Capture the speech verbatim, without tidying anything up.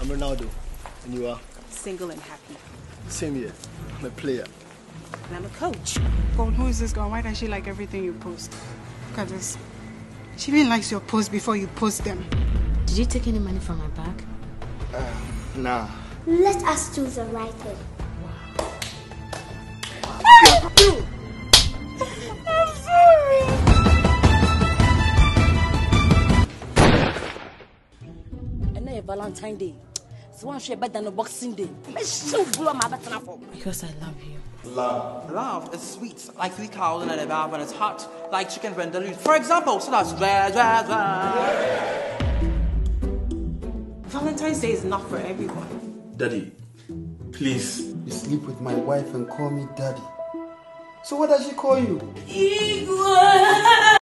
Ronaldo. And you are? Single and happy. Same here. I'm a player. And I'm a coach. God, who is this girl? Why does she like everything you post? Look at this. She even likes your posts before you post them. Did you take any money from my bag? Uh, nah. Let us do the right thing. I'm sorry. And now Valentine's Day. So one share better than a Boxing Day. Let's show blow my better for. Because I love you. Love. Love is sweet, like sweet cow in a bath when it's hot, like chicken vindaloo. For example, so that's blah, blah, blah. Valentine's Day is not for everyone. Daddy, please. You sleep with my wife and call me daddy. So what does she call you? Igor.